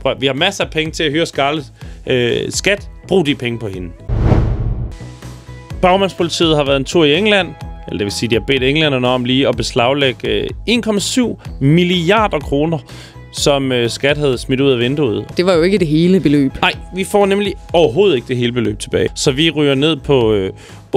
Prøv, vi har masser af penge til at hyre Scarlett. Skat, brug de penge på hende. Bagmandspolitiet har været en tur i England. Eller det vil sige, de har bedt englænderne om lige at beslaglægge 1,7 milliarder kroner, som skat havde smidt ud af vinduet. Det var jo ikke det hele beløb. Nej, vi får nemlig overhovedet ikke det hele beløb tilbage. Så vi ryger ned på 831.999.560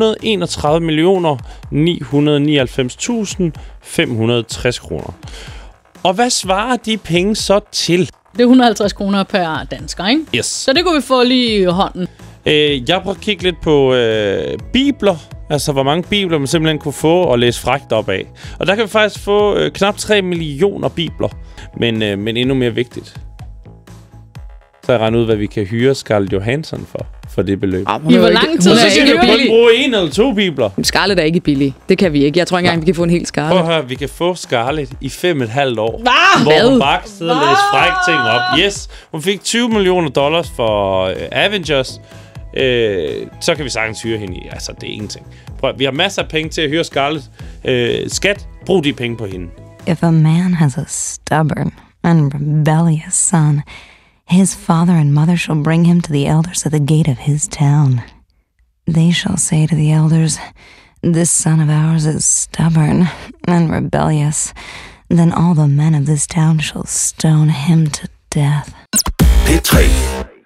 kroner. Og hvad svarer de penge så til? Det er 150 kroner per dansker, ikke? Yes. Så det kunne vi få lige i hånden. Jeg prøver at kigge lidt på bibler. Altså, hvor mange bibler man simpelthen kunne få og læse frækt op af. Og der kan vi faktisk få knap 3 millioner bibler. Men endnu mere vigtigt. Så jeg regner ud, hvad vi kan hyre Scarlett Johansson for det beløb. I hvor lang tid så skal vi kun bruge 1 eller 2 bibler. Scarlett er ikke billig. Det kan vi ikke. Jeg tror ikke engang, vi kan få en hel Scarlett. Prøv at høre, vi kan få Scarlett i 5,5 år. Hvad? Hvor hun bare sidder og læser frækt ting op. Yes, hun fik $20 million for Avengers. Så kan vi sagtens hyre hende i. Altså, det er ingenting. Prøv, vi har masser af penge til at hyre Scarlett. Skat, brug de penge på hende. If a man has a stubborn and rebellious son, his father and mother shall bring him to the elders at the gate of his town. They shall say to the elders, "This son of ours is stubborn and rebellious. Then all the men of this town shall stone him to death." P3